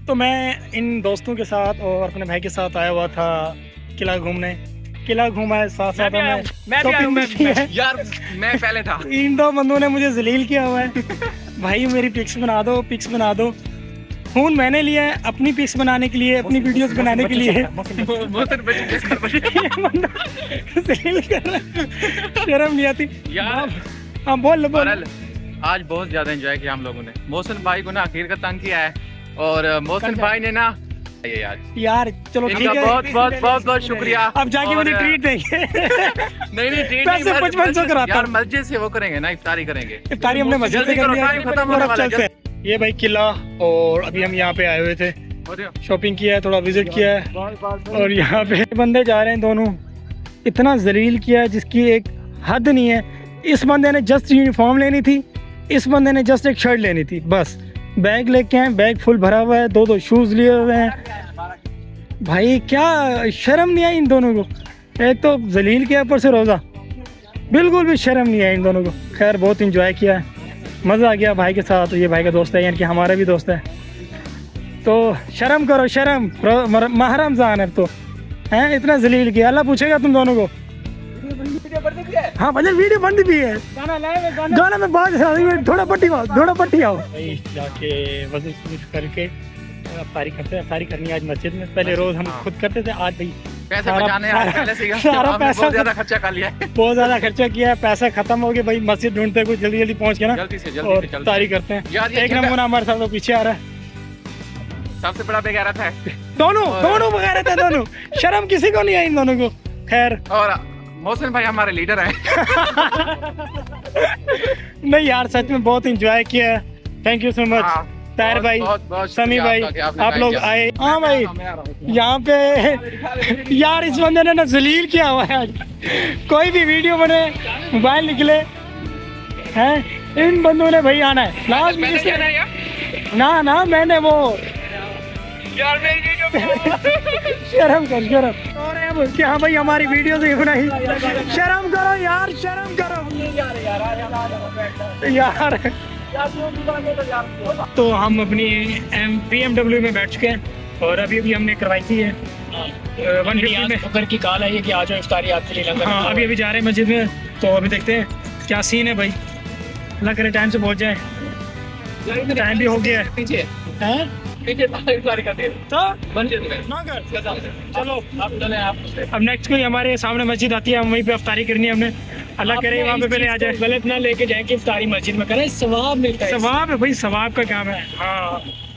तो मैं इन दोस्तों के साथ और अपने भाई के साथ आया हुआ था किला घूमने। किला घूमा है, साथ साथ में यार मैं पहले था। इन दो बंदों ने मुझे जलील किया हुआ है। भाई मेरी पिक्स बना दो, पिक्स बना दो। फोन मैंने लिया है अपनी पिक्स बनाने के लिए, अपनी वीडियोस बनाने के लिए। शर्म नहीं आती यार। हाँ बोल बोल। आज बहुत ज्यादा एंजॉय किया हम लोगों ने। मोहसिन भाई को ना आखिर का तंग किया है और मोहसिन भाई ने ना यार चलो ठीक है, बहुत शुक्रिया। अब जाके मुझे ट्रीट देंगे। नहीं ट्रीट पैसे 5500 कराता यार, मस्जिद से वो करेंगे ना, इफ्तारी करेंगे। इफ्तारी हमने मस्जिद से कर लिया। ये भाई किला, और अभी हम यहाँ पे आए हुए थे, शॉपिंग किया है, थोड़ा विजिट किया है, और यहाँ पे बंदे जा रहे हैं दोनों। इतना जलील किया है जिसकी एक हद नहीं है। इस बंदे ने जस्ट यूनिफॉर्म लेनी थी, इस बंदे ने जस्ट एक शर्ट लेनी थी, बस। बैग लेके आए, बैग फुल भरा हुआ है, दो शूज़ लिए हुए हैं। भाई क्या शर्म नहीं आई इन दोनों को। एक तो जलील किया, ऊपर से रोज़ा, बिल्कुल भी शर्म नहीं आई इन दोनों को। खैर बहुत इंजॉय किया है, मज़ा आ गया भाई के साथ। ये भाई का दोस्त है, यानी कि हमारा भी दोस्त है। तो शर्म करो, शर्म। माह रमज़ान है तो हैं, इतना जलील किया। अल्लाह पूछेगा तुम दोनों को। हाँ भजन वीडियो बंद भी है, गाना में बात है। थोड़ा पट्टी आओ। जाके वज़ू करके अफ्तारी करते हैं। अफ्तारी करनी आज मस्जिद में। पहले रोज हम खुद करते थे, आज भाई पैसे बचाने सारा पैसा बहुत ज्यादा खर्चा कर लिया है। बहुत ज्यादा खर्चा किया है, पैसा खत्म हो गया भाई। मस्जिद ढूंढते कुछ जल्दी पहुंच के ना, और अफ्तारी करते हैं। एक नमूना हमारे साथ तो पीछे आ रहा है, सबसे बड़ा बेगैरत है। दोनों बेगैरत है दोनों। शर्म किसी को नहीं आई इन दोनों को। खैर, और मोहसिन भाई हमारे लीडर हैं। नहीं यार, सच में बहुत इंजॉय किया है। Thank you so much Tahir भाई, समी भाई, आप लोग आए। हाँ भाई, यहाँ पे यार इस बंदे ने ना जलील किया हुआ है। कोई भी वीडियो बने, मोबाइल निकले हैं, इन बंदों ने भाई आना है लास्ट में। ना मैंने वो शर्म कर। और क्या भाई हमारी वीडियो से बनाई। शर्म करो यार, शर्म करो यार। तो हम अपनी BMW में बैठ चुके हैं, और अभी हमने करवाई थी है 150 में की कॉल आई है कि आ जाओ इफ्तारी आपके लिए लंगर। हाँ अभी जा रहे हैं मस्जिद में, तो अभी देखते हैं क्या सीन है भाई। अल्लाह करे टाइम से पहुंच जाए, टाइम भी हो गया है। पीछे चलो अब नेक्स्ट कोई हमारे सामने मस्जिद आती है, हम वहीं पे इफ्तारी करनी है हमने। अल्लाह करे वहाँ पे पहले आ जाए, गलत ना लेके जाए कि इफ्तारी मस्जिद में करें, सवाब मिलता है। सवाब है भाई, सवाब का काम है। हाँ